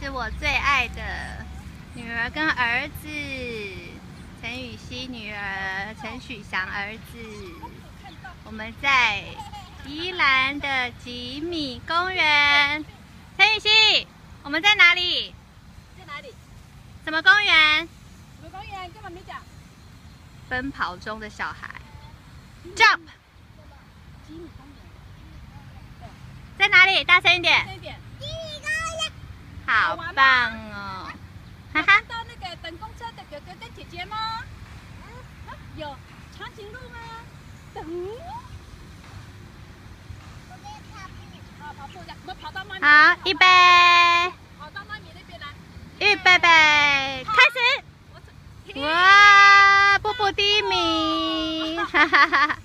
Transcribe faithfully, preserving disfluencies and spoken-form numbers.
是我最爱的女儿跟儿子，陈雨希女儿，陈许翔儿子。我们在宜兰的吉米公园。陈雨希，我们在哪里？ 在哪里？ 什么公园？ 什么公园？根本没讲。 奔跑中的小孩 ，Jump。 吉米公园。 在哪里？大声一点。 大声一点。吉米公园。 好棒哦！哈哈。 看到那个等公车的哥哥跟姐姐吗？啊，有长颈鹿吗？等。好，跑步的，我们跑到妈咪。 好，预备。 跑到妈咪那边来。 预备备，开始！哇，布布第一名，哈哈哈哈。